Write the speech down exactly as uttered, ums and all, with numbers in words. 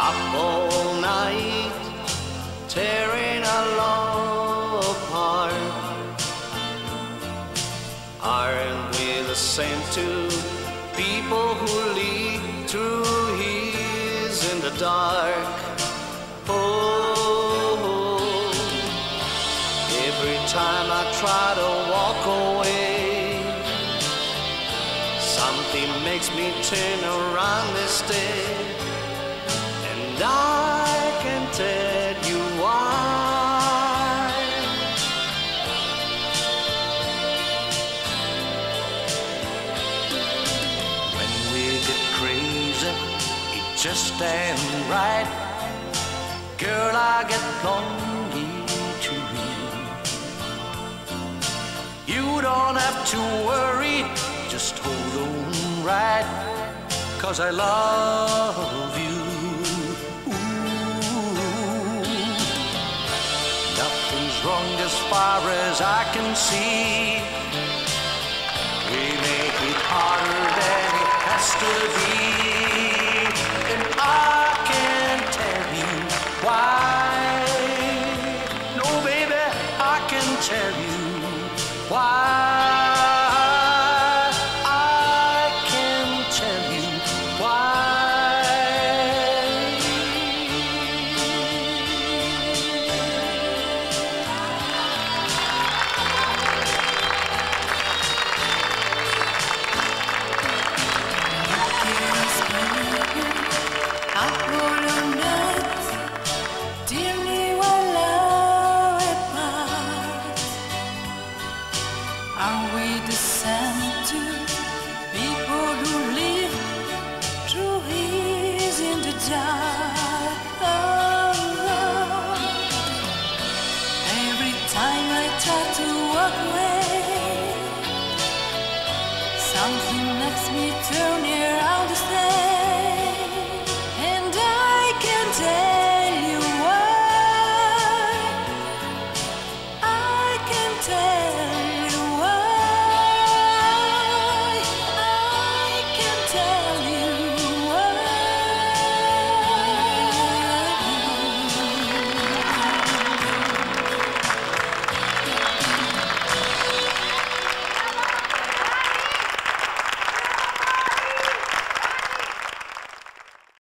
up all night, tearing our love apart. Aren't we the same two people who lead through years in the dark? Oh, every time I try to walk away, something makes me turn around this day, and I can tell you why. When we get crazy, it just ain't right. Girl, I get lonely too. You don't have to worry, just hold on right, 'cause I love you. Ooh. Nothing's wrong as far as I can see. We make it harder than it has to be, and I can't tell you why. No, baby, I can tell you why. Are we the same two people who live through years in the dark? Oh, oh. Every time I try to walk away, something makes me turn around to stay.